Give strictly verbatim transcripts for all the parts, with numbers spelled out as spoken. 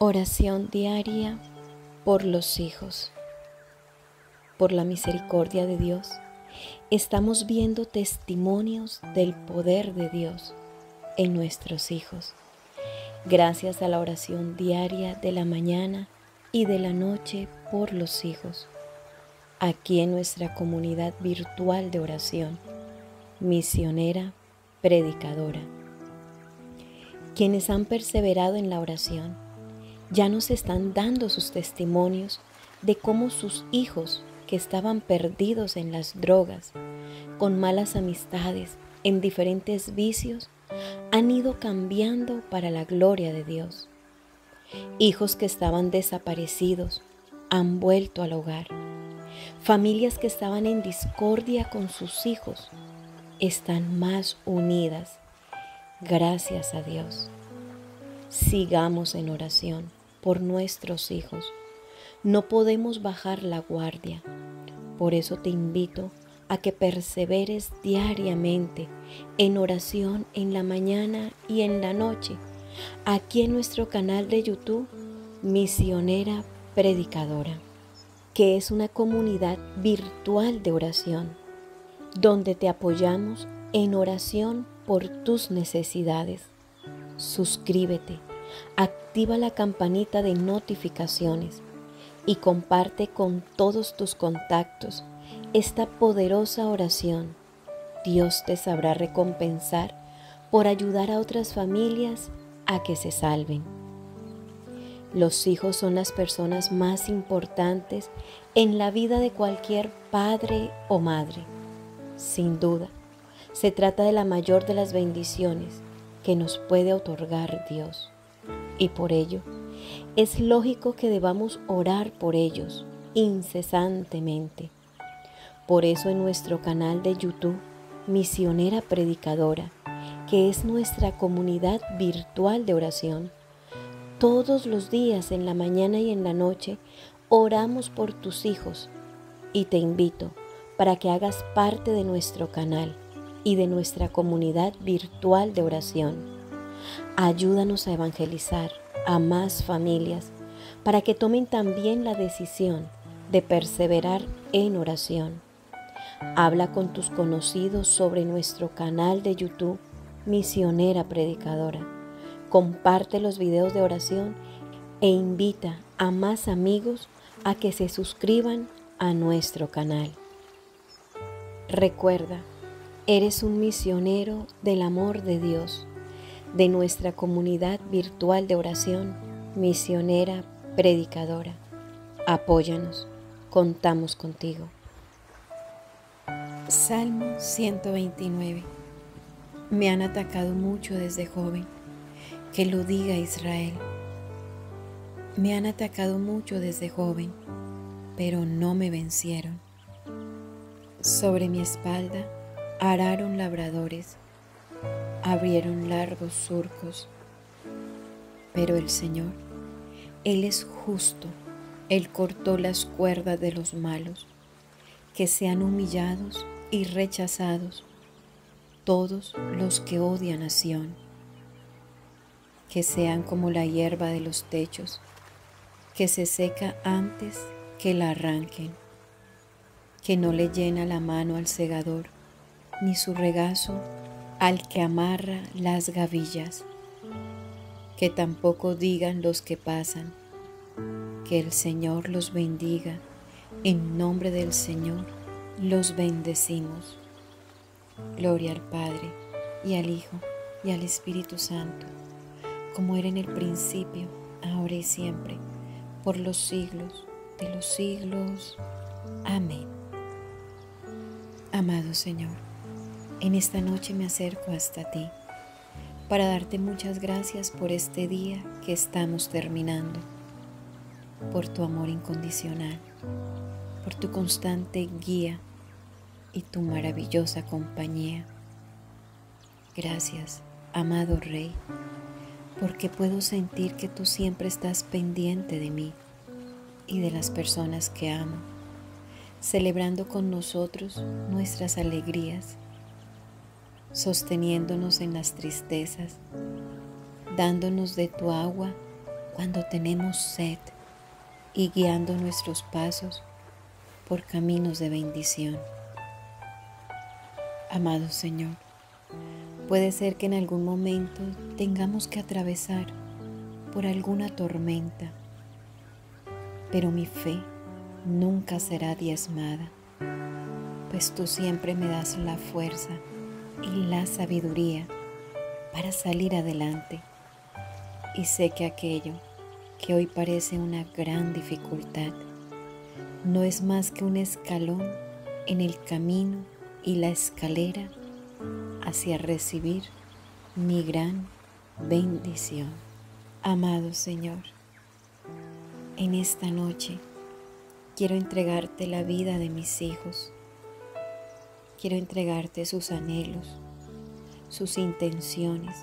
Oración diaria por los hijos. Por la misericordia de Dios, estamos viendo testimonios del poder de Dios en nuestros hijos. Gracias a la oración diaria de la mañana y de la noche por los hijos. Aquí en nuestra comunidad virtual de oración, misionera, predicadora. Quienes han perseverado en la oración ya nos están dando sus testimonios de cómo sus hijos que estaban perdidos en las drogas, con malas amistades, en diferentes vicios, han ido cambiando para la gloria de Dios. Hijos que estaban desaparecidos han vuelto al hogar. Familias que estaban en discordia con sus hijos están más unidas. Gracias a Dios. Sigamos en oración por nuestros hijos. No podemos bajar la guardia. Por eso te invito a que perseveres diariamente en oración en la mañana y en la noche, aquí en nuestro canal de YouTube, Misionera Predicadora, que es una comunidad virtual de oración, donde te apoyamos en oración por tus necesidades. Suscríbete, activa la campanita de notificaciones y comparte con todos tus contactos esta poderosa oración. Dios te sabrá recompensar por ayudar a otras familias a que se salven. Los hijos son las personas más importantes en la vida de cualquier padre o madre. Sin duda, se trata de la mayor de las bendiciones que nos puede otorgar Dios. Y por ello, es lógico que debamos orar por ellos incesantemente. Por eso en nuestro canal de YouTube, Misionera Predicadora, que es nuestra comunidad virtual de oración, todos los días en la mañana y en la noche oramos por tus hijos y te invito para que hagas parte de nuestro canal y de nuestra comunidad virtual de oración. Ayúdanos a evangelizar a más familias para que tomen también la decisión de perseverar en oración. Habla con tus conocidos sobre nuestro canal de YouTube, Misionera Predicadora. Comparte los videos de oración e invita a más amigos a que se suscriban a nuestro canal. Recuerda, eres un misionero del amor de Dios, de nuestra comunidad virtual de oración, Misionera Predicadora. Apóyanos, contamos contigo. Salmo ciento veintinueve. Me han atacado mucho desde joven, que lo diga Israel. Me han atacado mucho desde joven, pero no me vencieron. Sobre mi espalda araron labradores, abrieron largos surcos. Pero el Señor, Él es justo, Él cortó las cuerdas de los malos, que sean humillados y rechazados todos los que odian a Sión, que sean como la hierba de los techos, que se seca antes que la arranquen, que no le llena la mano al segador, ni su regazo al que amarra las gavillas, que tampoco digan los que pasan, que el Señor los bendiga, en nombre del Señor los bendecimos. Gloria al Padre, y al Hijo, y al Espíritu Santo, como era en el principio, ahora y siempre, por los siglos de los siglos. Amén. Amado Señor, en esta noche me acerco hasta ti para darte muchas gracias por este día que estamos terminando, por tu amor incondicional, por tu constante guía y tu maravillosa compañía. Gracias, amado Rey, porque puedo sentir que tú siempre estás pendiente de mí y de las personas que amo, celebrando con nosotros nuestras alegrías, sosteniéndonos en las tristezas, dándonos de tu agua cuando tenemos sed y guiando nuestros pasos por caminos de bendición. Amado Señor, puede ser que en algún momento tengamos que atravesar por alguna tormenta, pero mi fe nunca será diezmada, pues tú siempre me das la fuerza y la sabiduría para salir adelante. Y sé que aquello que hoy parece una gran dificultad no es más que un escalón en el camino y la escalera hacia recibir mi gran bendición. Amado Señor, en esta noche quiero entregarte la vida de mis hijos. Quiero entregarte sus anhelos, sus intenciones,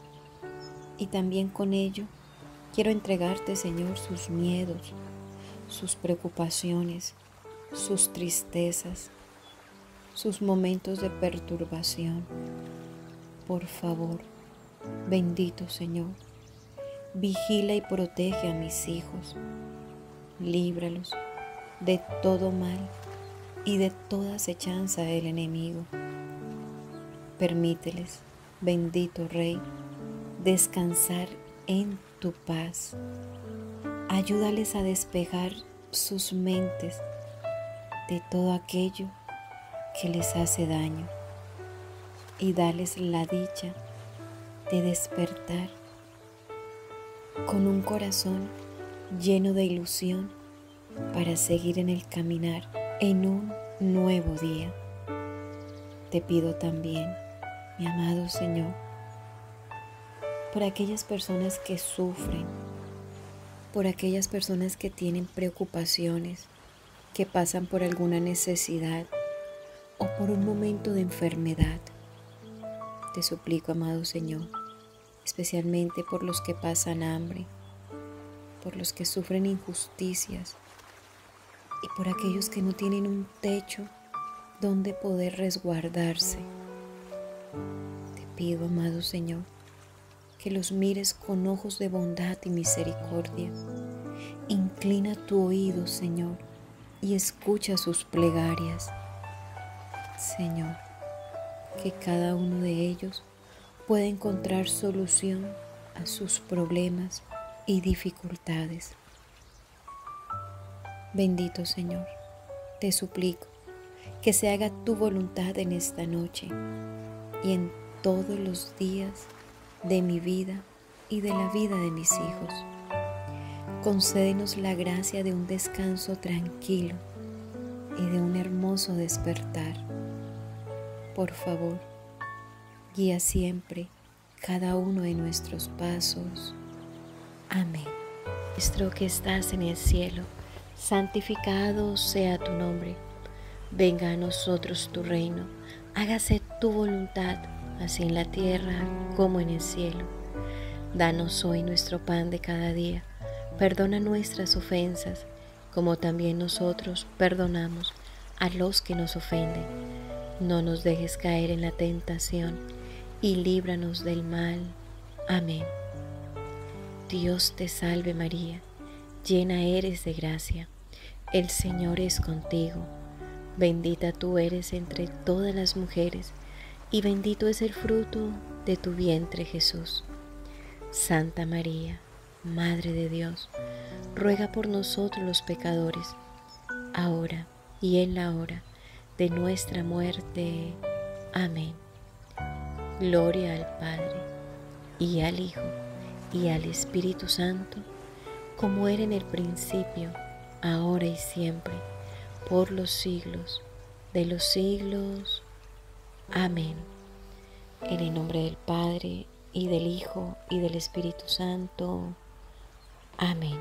y también con ello quiero entregarte, Señor, sus miedos, sus preocupaciones, sus tristezas, sus momentos de perturbación. Por favor, bendito Señor, vigila y protege a mis hijos, líbralos de todo mal y de toda acechanza del enemigo. Permíteles, bendito Rey, descansar en tu paz. Ayúdales a despejar sus mentes de todo aquello que les hace daño y dales la dicha de despertar con un corazón lleno de ilusión para seguir en el caminar en un nuevo día. Te pido también, mi amado Señor, por aquellas personas que sufren, por aquellas personas que tienen preocupaciones, que pasan por alguna necesidad o por un momento de enfermedad. Te suplico, amado Señor, especialmente por los que pasan hambre, por los que sufren injusticias y por aquellos que no tienen un techo donde poder resguardarse. Te pido, amado Señor, que los mires con ojos de bondad y misericordia. Inclina tu oído, Señor, y escucha sus plegarias. Señor, que cada uno de ellos pueda encontrar solución a sus problemas y dificultades. Bendito Señor, te suplico que se haga tu voluntad en esta noche y en todos los días de mi vida y de la vida de mis hijos. Concédenos la gracia de un descanso tranquilo y de un hermoso despertar. Por favor, guía siempre cada uno de nuestros pasos. Amén. Nuestro que estás en el cielo, santificado sea tu nombre. Venga a nosotros tu reino. Hágase tu voluntad, así en la tierra como en el cielo. Danos hoy nuestro pan de cada día. Perdona nuestras ofensas, como también nosotros perdonamos a los que nos ofenden. No nos dejes caer en la tentación y líbranos del mal. Amén. Dios te salve María, llena eres de gracia. El Señor es contigo. Bendita tú eres entre todas las mujeres, y bendito es el fruto de tu vientre, Jesús. Santa María, Madre de Dios, ruega por nosotros los pecadores, ahora y en la hora de nuestra muerte. Amén. Gloria al Padre, y al Hijo, y al Espíritu Santo, como era en el principio, ahora y siempre, por los siglos de los siglos. Amén. En el nombre del Padre, y del Hijo, y del Espíritu Santo. Amén.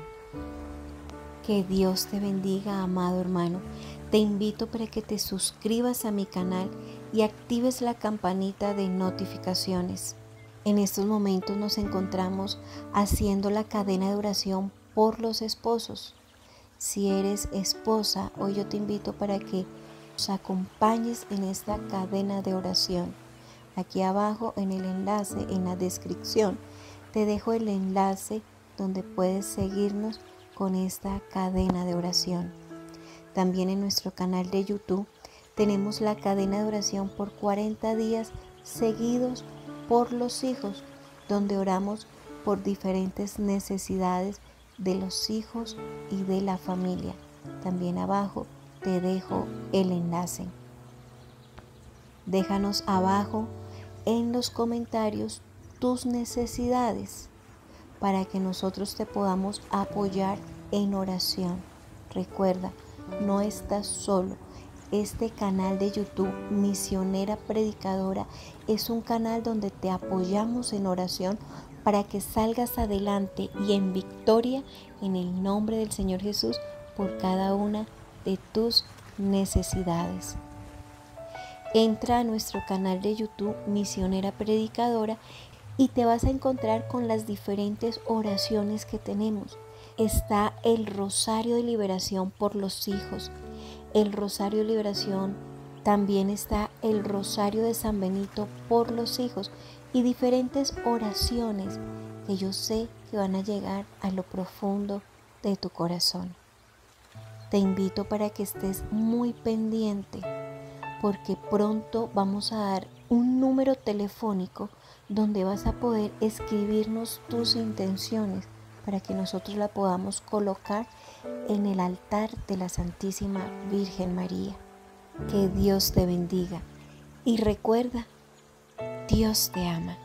Que Dios te bendiga, amado hermano. Te invito para que te suscribas a mi canal y actives la campanita de notificaciones. En estos momentos nos encontramos haciendo la cadena de oración por los esposos. Si eres esposa, hoy yo te invito para que nos acompañes en esta cadena de oración. Aquí abajo en el enlace, en la descripción, te dejo el enlace donde puedes seguirnos con esta cadena de oración. También en nuestro canal de YouTube tenemos la cadena de oración por cuarenta días seguidos por los hijos, donde oramos por diferentes necesidades de los hijos y de la familia. También abajo te dejo el enlace. Déjanos abajo en los comentarios tus necesidades para que nosotros te podamos apoyar en oración. Recuerda, no estás solo. Este canal de YouTube, Misionera Predicadora, es un canal donde te apoyamos en oración para que salgas adelante y en victoria en el nombre del Señor Jesús por cada una de tus necesidades. Entra a nuestro canal de YouTube, Misionera Predicadora, y te vas a encontrar con las diferentes oraciones que tenemos. Está el Rosario de Liberación por los hijos, el Rosario de Liberación, también está el Rosario de San Benito por los hijos y diferentes oraciones que yo sé que van a llegar a lo profundo de tu corazón. Te invito para que estés muy pendiente, porque pronto vamos a dar un número telefónico donde vas a poder escribirnos tus intenciones para que nosotros la podamos colocar en el altar de la Santísima Virgen María. Que Dios te bendiga y recuerda, Dios te ama.